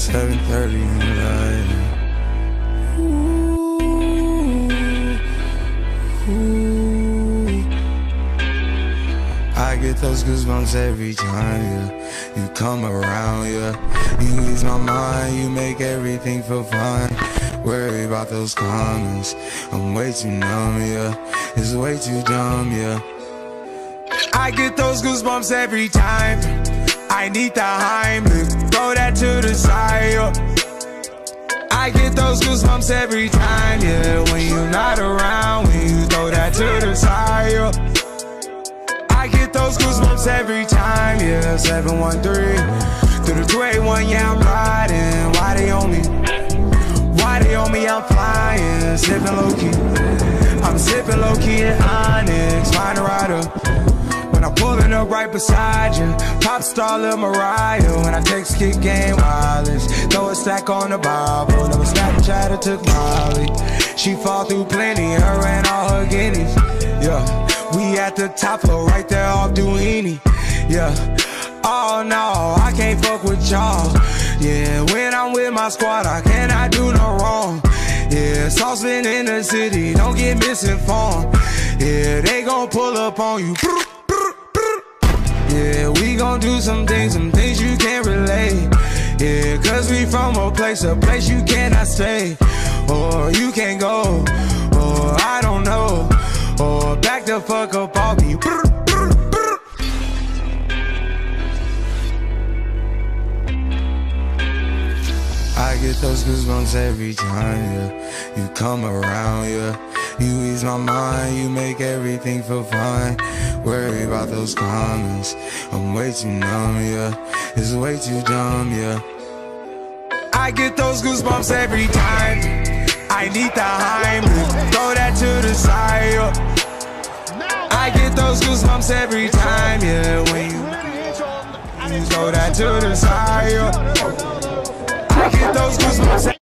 7:30 in the night. I get those goosebumps every time, yeah. You come around, yeah. You ease my mind, you make everything feel fine. Worry about those comments, I'm way too numb, yeah. It's way too dumb, yeah. I get those goosebumps every time. I need the Heimlich, throw that to the side, yeah. I get those goosebumps every time, yeah. When you're not around, when you throw that to the side, yeah. I get those goosebumps every time, yeah. 713 through the 281, yeah, I'm riding. Why they on me? Why they on me? I'm flying, sipping low-key. I'm sipping low-key in Onyx, find a rider. When I'm pulling up right beside you, pop star Lil Mariah. When I text kick game wireless, throw a stack on the Bible. Never Snapchat or took Molly. She fall through plenty, her and all her guineas, yeah. We at the top floor, right there off Duini, yeah. Oh no, I can't fuck with y'all, yeah. When I'm with my squad, I cannot do no wrong, yeah. Saucepan in the city, don't get misinformed, yeah. They gon' pull up on you, yeah. We gon' do some things you can't relate, yeah. Cause we from a place you cannot stay, or you can't go, or I don't know, or back the fuck up off me. I get those goosebumps every time, yeah. You come around, yeah. You ease my mind, you make everything feel fine. Worry about those comments, I'm way too numb, yeah. It's way too dumb, yeah. I get those goosebumps every time. I need the Heimlich, throw that to the side, yeah. I get those goosebumps every time, yeah. When you throw that to the side, yeah. I get those goosebumps.